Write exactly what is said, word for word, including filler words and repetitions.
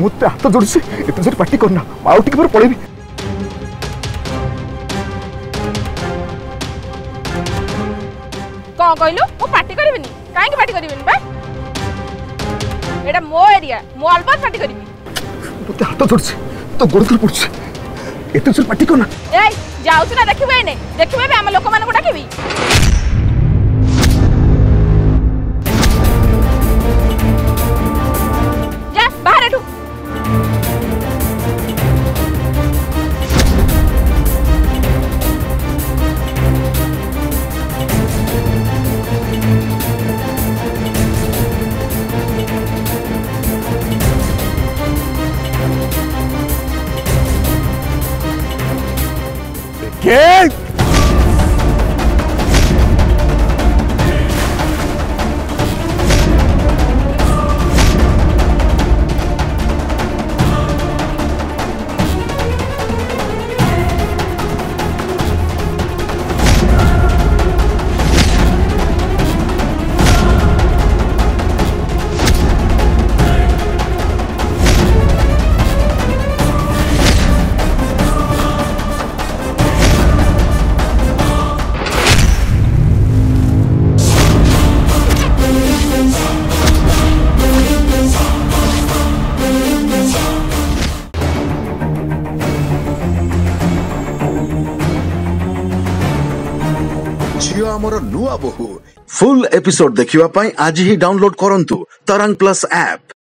मुझे हाथ जोड़ी से एत जोर पार्टी करना आउ टिके पर पळेबी कौन कहलु मु पार्टी करबिनी काहे की पार्टी करबिनी बा एटा मो एरिया मो अलबत पार्टी करबी मुझे हाथ जोड़ी से तो गोड़ तले पड़छ एत जोर पार्टी करना ए जाउछ ना देखिबे ने देखिबे हम लोक मान को डाकिबी जा बाहर एठू के झिया आमरा नुआबोहु फुल एपिसोड देखिवा पाई आज ही डाउनलोड करंतु तरंग प्लस ऐप।